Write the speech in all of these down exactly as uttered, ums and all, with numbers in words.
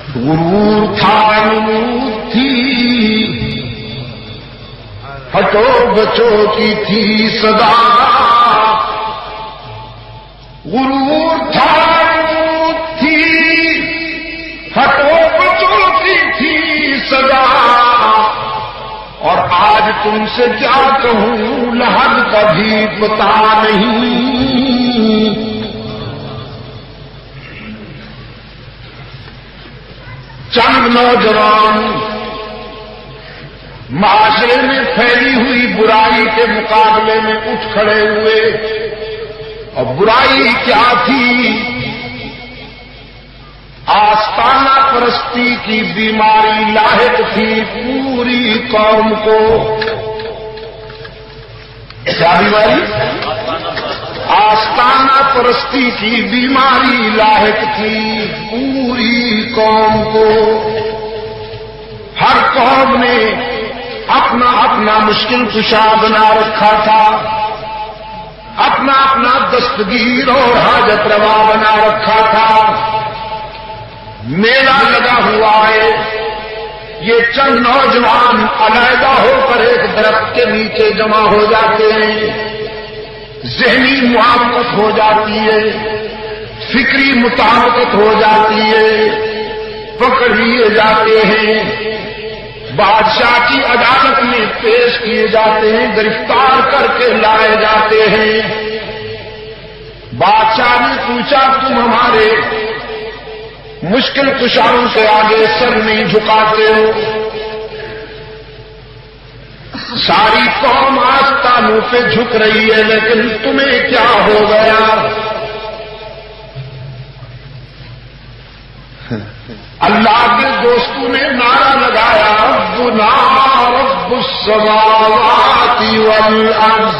غرور تھا نمود تھی، ہٹو بچو کی تھی صدا، غرور تھا نمود تھی، ہٹو بچو کی تھی صدا، اور آج تم سے کیا کہوں لحد کا بھی پتا نہیں۔ چند نوجوان معاشرے میں پھیلی ہوئی برائی کے مقابلے میں اٹھ کھڑے ہوئے، اور برائی کیا تھی؟ آستانہ پرستی کی بیماری لاحق تھی پوری قوم کو۔ کیا بیماری؟ آستانہ پرستی کی بیماری لاحق تھی پوری قوم کو۔ ہر قوم نے اپنا اپنا مشکل کشا بنا رکھا تھا، اپنا اپنا دستگیر اور حاجت روا بنا رکھا تھا۔ میلہ لگا ہوا ہے، یہ چند نوجوان علیحدہ ہو کر ایک درخت کے نیچے جمع ہو جاتے ہیں، ذہنی موافقت ہو جاتی ہے، فکری مطابقت ہو جاتی ہے، پکڑ لیے جاتے ہیں، بادشاہ کی عدالت میں پیش کیے جاتے ہیں، گرفتار کر کے لائے جاتے ہیں۔ بادشاہ نے پوچھا تم ہمارے مشکل کشاؤں سے آگے سر نہیں جھکاتے ہو؟ ساری قوم آستانوں پہ جھک رہی ہے، لیکن تمہیں کیا ہو گیا؟ اللہ کے دوستوں نے نعرہ لگایا، ربنا رب السماوات والارض،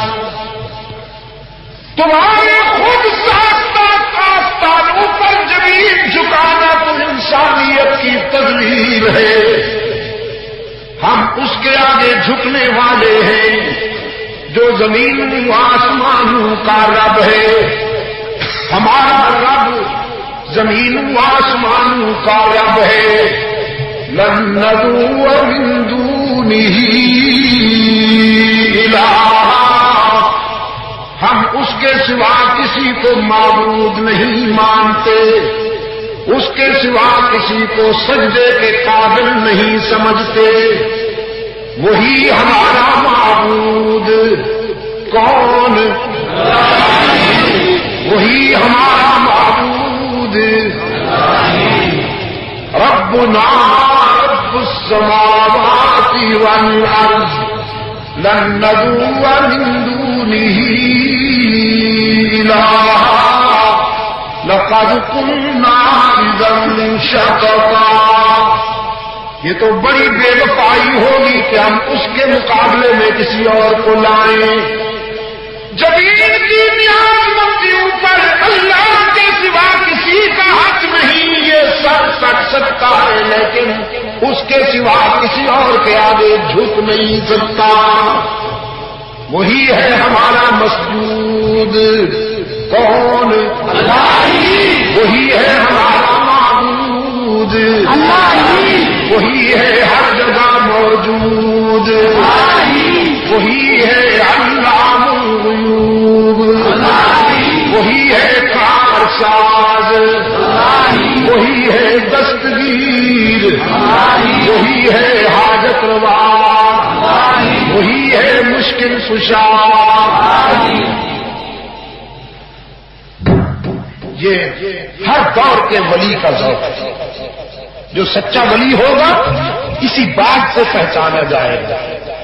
تمہارے خود ساختہ آستانوں پر زمین جھکانا تو انسانیت کی تذلیل ہے، ہم اس کے آگے جھکنے والے ہیں جو زمین و آسمانوں کا رب ہے۔ ہمارا رب زمین و آسمانوں کا رب ہے۔ لن ندعو من دونہ الہا، ہم اس کے سوا کسی کو معبود نہیں مانتے، اس کے سوا کسی کو سجدے کے قابل نہیں سمجھتے۔ وہی ہمارا معبود کون؟ وہی ہمارا معبود ربنا رب السماوات والارض، لن ندعو من دونہ الہا لقد قلنا اذا شططا۔ یہ تو بڑی بے وفائی ہوگی کہ ہم اس کے مقابلے میں کسی اور کو لائیں۔ زمین کی نیاز مندیوں پر اللہ کے سوا کسی کا حق نہیں، یہ سب سچ سکتا ہے، لیکن اس کے سوا کسی اور کے آگے جھک نہیں سکتا۔ وہی ہے ہمارا مسجود کون؟ اللہ ہی۔ وہی ہے ہمارا معبود اللہ ہی۔ وہی ہے ہر جگہ موجود اللہ ہی۔ وہی ہے علام الغیوب اللہ ہی۔ وہی ہے کارساز اللہ ہی۔ وہی ہے دستگیر اللہ ہی۔ وہی ہے حاجت روا اللہ ہی۔ وہی ہے مشکل کشا اللہ ہی۔ یہ ہر دور کے ولی کا ذوق ہے، جو سچا ولی ہوگا اسی بات سے پہچانا جائے گا۔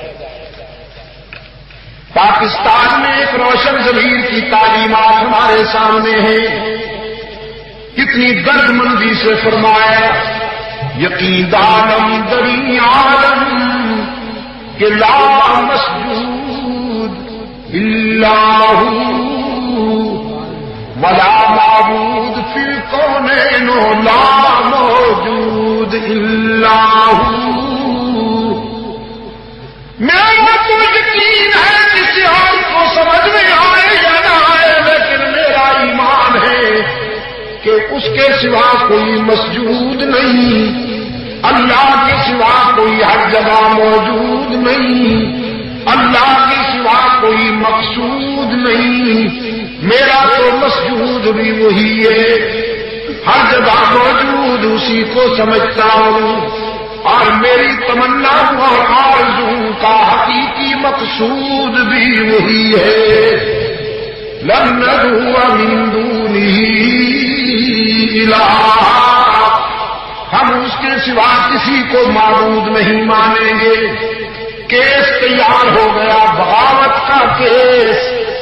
پاکستان میں ایک روشن ضمیر کی تعلیمات ہمارے سامنے ہیں، کتنی درد مندی سے فرمایا، یقین دانم دری عالم کہ لا مسجود الا ہو، ولا معبود فی الکونین لا موجود الا ہو۔ میرا تو یقین ہے کسی اور کو سمجھ میں آئے یا نہ آئے، لیکن میرا ایمان ہے کہ اس کے سوا کوئی مسجود نہیں، اللہ کے سوا کوئی ہر جگہ موجود نہیں، اللہ کے سوا کوئی مقصود نہیں، میرا تو مسجود بھی وہی ہے، ہر جگہ موجود اسی کو سمجھتا ہوں، اور میری تمنا اور آرزو کا حقیقی مقصود بھی وہی ہے۔ لن ندعو من دونه الہا، ہم اس کے سوا کسی کو معبود نہیں مانیں گے۔ کیس تیار ہو گیا، بغاوت کا کیس،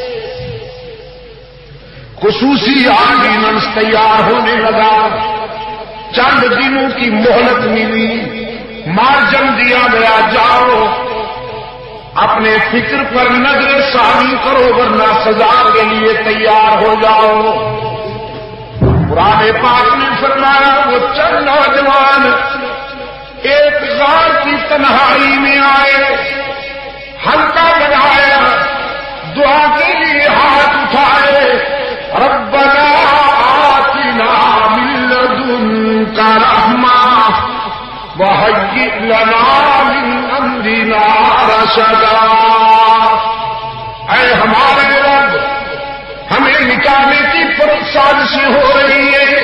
خصوصی آرڈیننس تیار ہونے لگا، چند دنوں کی مہلت ملی، مارجن دیا گیا، جاؤ اپنے فکر پر نظر ثانی کرو ورنہ سزا کے لیے تیار ہو جاؤ۔ قرآن پاک نے فرمایا وہ چند نوجوان ایک غار کی تنہائی میں آئے، ہلکا بنایا، دعا کے لیے ہاتھ اٹھائے، ربنا آتنا من لدنک رحمہ وہیئ لنا من امرنا رشدا، اے ہمارے رب ہمیں مٹانے کی سازشیں ہو رہی ہے،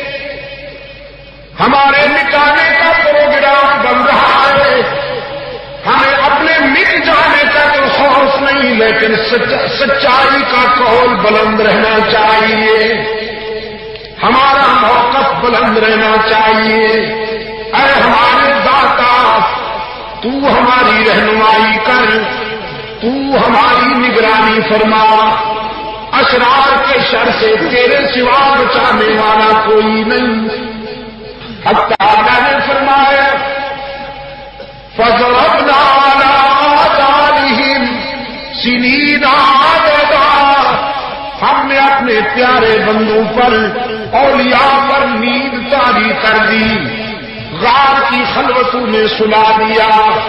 ہمارے مٹانے کا پروگرام بن رہا ہے، ہمیں اپنے مٹ جانے کا تو خوف نہیں لیکن سچائی کا قول بلند رہنا چاہیے، ہمارا موقف بلند رہنا چاہیے۔ اے ہمارے داتا تو ہماری رہنمائی کر، تو ہماری نگرانی فرما، اشرار کے شر سے تیرے سوا بچانے والا کوئی نہیں۔ حتی اللہ نے فرمایا فَضَرَبْنَا عَلَىٰ آذَانِهِمْ سِنِينَ عَدَدًا، ہم نے اپنے پیارے بندوں پر، اولیاء پر نیند طاری کر دی، غار کی خلوتوں میں سلا دیا،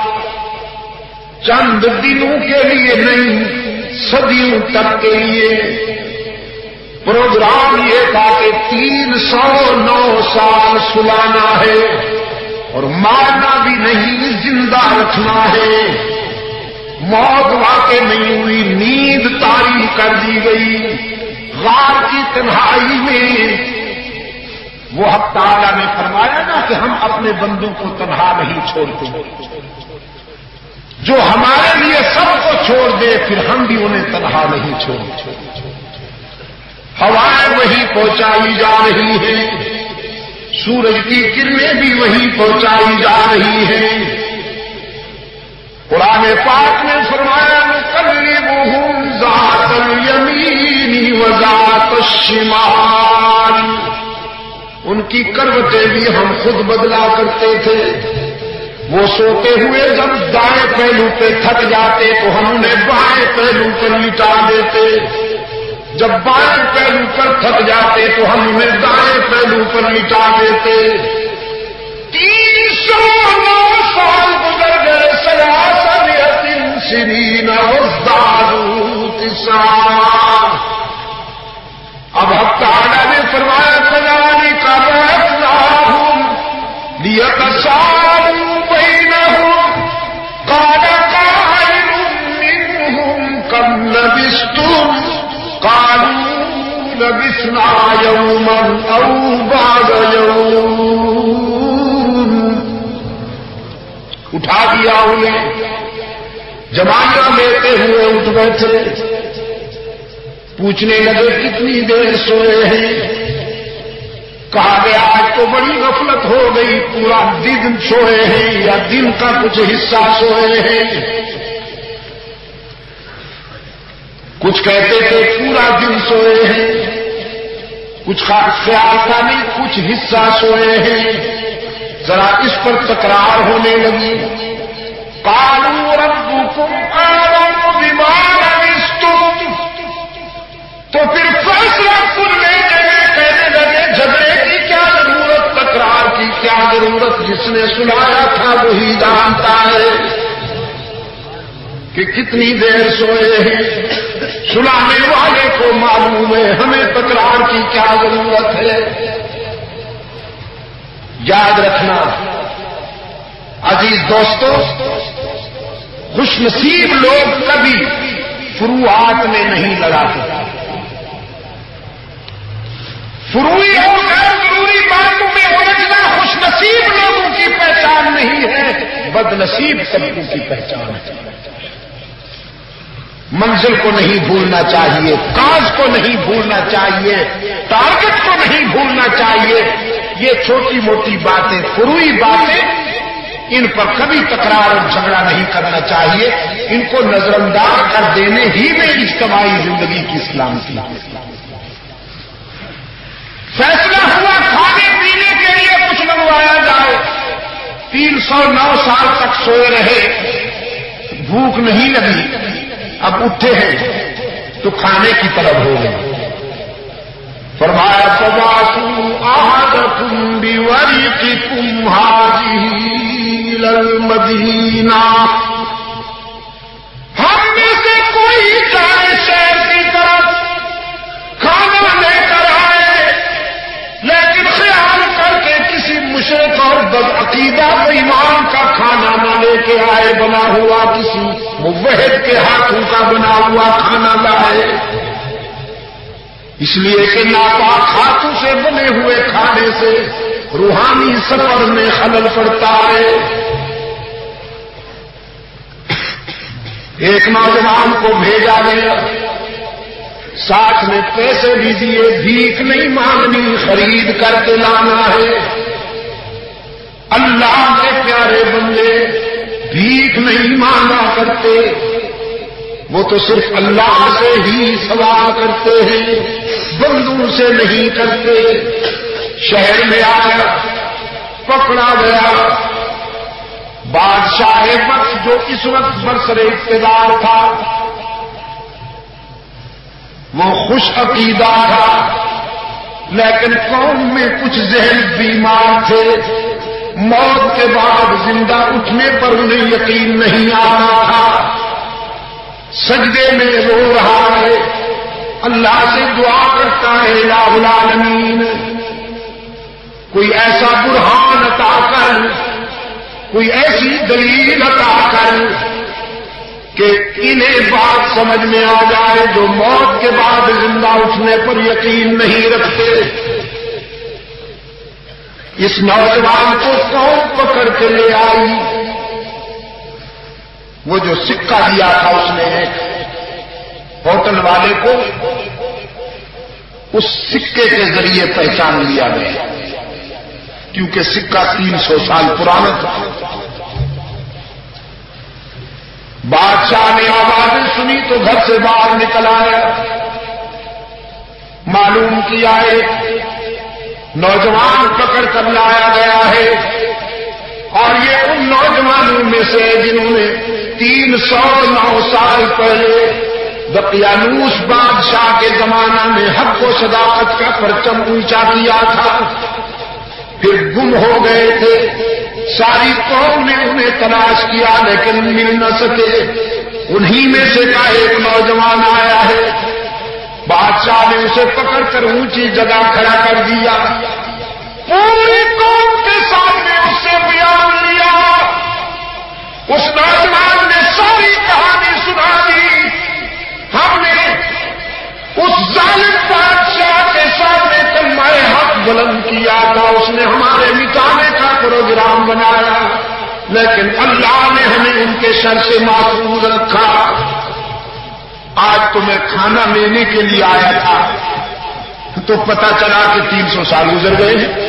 چند دنوں کے لیے نہیں صدیوں تک کے لیے۔ پروگرام یہ تھا کہ تین سو نو سال سلانا ہے اور مارنا بھی نہیں، زندہ رکھنا ہے۔ موت واقع نہیں ہوئی، نیند طاری کر دی گئی غار کی تنہائی میں۔ وہ حق تعالیٰ نے فرمایا نا کہ ہم اپنے بندوں کو تنہا نہیں چھوڑتے، جو ہمارے لیے سب کو چھوڑ دے پھر ہم بھی انہیں تنہا نہیں چھوڑتے۔ ہوائیں وہی پہنچائی جا رہی ہیں، سورج کی کرنیں بھی وہی پہنچائی جا رہی ہیں۔ قرآن پاک نے فرمایا نقلبہم ذات الیمین وذات الشمال، ان کی کروٹیں بھی ہم خود بدلا کرتے تھے۔ وہ سوتے ہوئے جب دائیں پہلو پہ تھک جاتے تو ہم انہیں بائیں پہلو پر لٹا دیتے، جب بائیں پہلو پر تھک جاتے تو ہم انہیں دائیں پہلو پر لٹا دیتے۔ تین سو نو سال گزر گئے، سلاسل سنین وازدادوا تسعا۔ اب حق تعالیٰ نے فرمایا کذالک بعثناہم لیتساءلوا بینہم، قال قائل منہم کم لبثتم، قالوا لبثنا یوما او بعض یوم۔ اٹھا دیا انہیں، جماعیاں لیتے ہوئے اٹھ بیٹھے، پوچھنے لگے کتنی دیر سوئے ہیں؟ کہا گیا آج تو بڑی غفلت ہو گئی، پورا دن سوئے ہیں یا دن کا کچھ حصہ سوئے ہیں۔ کچھ کہتے تھے پورا دن سوئے ہیں، کچھ خاص خیال تھا نہیں کچھ حصہ سوئے ہیں۔ ذرا اس پر تکرار ہونے لگی۔ قالوا ربكم اعلم بما لبثتم، تو پھر فیصلہ کن لینے میں کہنے لگے جھگڑے کی کیا ضرورت، تکرار کی کیا ضرورت، جس نے سنایا تھا وہی جانتا ہے کہ کتنی دیر سوئے ہیں، سنانے والے کو معلوم ہے، ہمیں تکرار کی کیا ضرورت ہے۔ یاد رکھنا عزیز دوستو، خوش نصیب لوگ کبھی فروعات میں نہیں لڑاتے، فروعی اور غیر ضروری باتوں میں الجھنا خوش نصیب لوگوں کی پہچان نہیں ہے، بد نصیب طبقوں کی پہچان ہے۔ منزل کو نہیں بھولنا چاہیے، کاز کو نہیں بھولنا چاہیے، ٹارگٹ کو نہیں بھولنا چاہیے۔ یہ چھوٹی موٹی باتیں، فروعی باتیں، ان پر کبھی تکرار اور جھگڑا نہیں کرنا چاہیے، ان کو نظر انداز کر دینے ہی میں اجتماعی زندگی کی اسلام کی فیصلہ ہوا کھانے پینے کے لیے کچھ منگوایا جائے۔ تین سو نو سال تک سوئے رہے، بھوک نہیں لگی، اب اٹھے ہیں تو کھانے کی طلب ہو گئی۔ فرمایا فبعثوا أحدكم بورقكم هذه إلى المدينة، ہم میں سے کوئی جائے شہر کی طرف کھانا لے کر آئے، لیکن خیال کر کے کسی مشرک اور بدعقیدہ ایمان کا کھانا نہ لے کے آئے، بنا ہوا کسی موحد کے ہاتھوں کا بنا ہوا کھانا لائے، اس لیے کہ ناپاک ہاتھوں سے بنے ہوئے کھانے سے روحانی سفر میں خلل پڑتا ہے۔ ایک نوجوان کو بھیجا گیا، ساتھ میں پیسے بھی دیے، بھیک نہیں مانگنی، خرید کر کے لانا ہے۔ اللہ کے پیارے بندے بھیک نہیں مانگا کرتے، وہ تو صرف اللہ سے ہی سوال کرتے ہیں، بندوں سے نہیں کرتے۔ شہر میں آیا، پکڑا گیا، بادشاہ وقت جو اس وقت برسر اقتدار تھا وہ خوش عقیدہ تھا، لیکن قوم میں کچھ ذہن بیمار تھے، موت کے بعد زندہ اٹھنے پر انہیں یقین نہیں آ رہا تھا۔ سجدے میں رو رہا ہے، اللہ سے دعا کرتا ہے الہ العالمین کوئی ایسا برہان عطا کر، کوئی ایسی دلیل عطا کر کہ انہیں بات سمجھ میں آ جائے جو موت کے بعد زندہ اٹھنے پر یقین نہیں رکھتے۔ اس نوجوان کو قوم پکڑ کے لے آئی، وہ جو سکہ دیا تھا اس نے ہوٹل والے کو، اس سکے کے ذریعے پہچان لیا گیا، کیونکہ سکہ تین سو سال پرانا تھا۔ بادشاہ نے آوازیں سنی تو گھر سے باہر نکل آیا، معلوم کیا ایک نوجوان پکڑ کر لایا گیا ہے، اور یہ ان نوجوانوں میں سے جنہوں نے تین سو نو سال پہلے دقیانوس بادشاہ کے زمانہ میں حق و صداقت کا پرچم اونچا کیا تھا، پھر گم ہو گئے تھے، ساری قوم نے انہیں تلاش کیا لیکن مل نہ سکے، انہی میں سے کا ایک نوجوان آیا ہے۔ بادشاہ نے اسے پکڑ کر اونچی جگہ کھڑا کر دیا، پوری قوم کے سامنے اس سے بیان لیا، اس نوجوان نے ساری کہانی سنا دی۔ ہم نے اس ظالم بادشاہ کے سامنے کلمہ حق بلند کیا تھا، اس نے ہمارے مٹانے کا پروگرام بنایا، لیکن اللہ نے ہمیں ان کے شر سے محفوظ رکھا۔ آج تمہیں کھانا لینے کے لیے آیا تھا تو پتا چلا کہ تین سو سال گزر گئے ہیں۔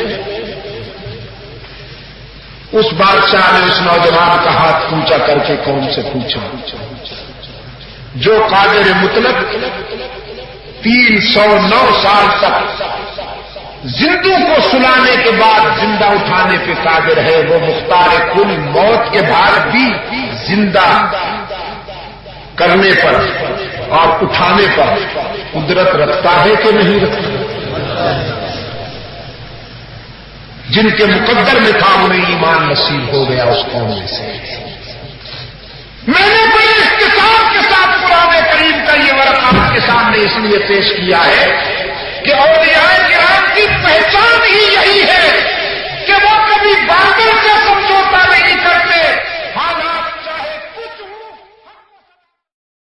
اس بادشاہ نے اس نوجوان کا ہاتھ اونچا کر کے قوم سے پوچھا، جو قادر مطلق تین سو نو سال تک زندوں کو سلانے کے بعد زندہ اٹھانے پہ قادر ہے، وہ مختار کل موت کے بعد بھی زندہ کرنے پر اور اٹھانے پر قدرت رکھتا ہے کہ نہیں رکھتا؟ جن کے مقدر میں تھا انہیں ایمان نصیب ہو گیا اس قوم میں سے۔ میں نے بڑے اختصار کے ساتھ قرآن کریم کا یہ ورقہ آپ کے سامنے اس لیے پیش کیا ہے کہ اولیاء کرام کی پہچان ہی یہی ہے